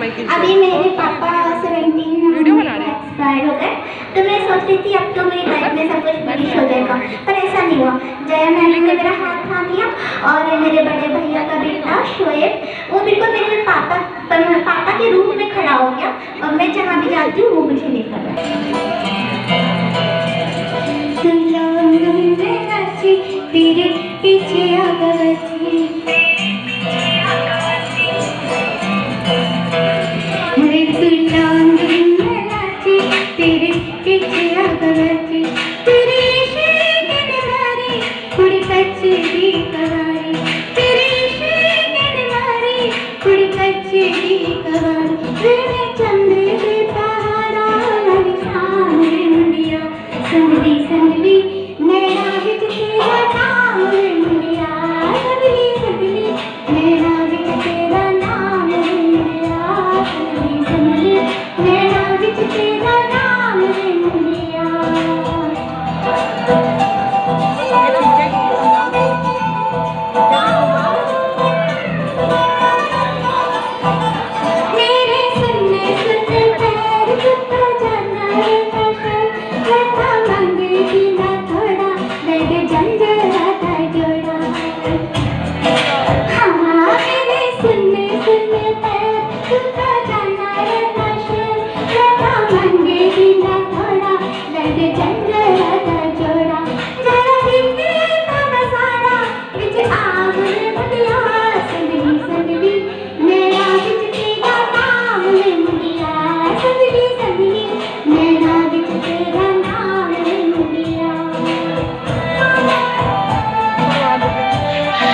अभी मेरे पापा 17 वीडियो बना रहे हैं। एक्सपायर हो गए, तो मैं सोच रही थी अब तो मेरी लाइफ में सब कुछ फिनिश हो जाएगा, पर ऐसा नहीं हुआ। जया मैम ने मेरा हाथ थाम लिया और मेरे बड़े भैया का बेटा शोएब, वो बिल्कुल मेरे पापा के रूप में खड़ा हो गया और मैं जहाँ भी जाती हूँ वो मुझे लेकर तेरे पीछे आ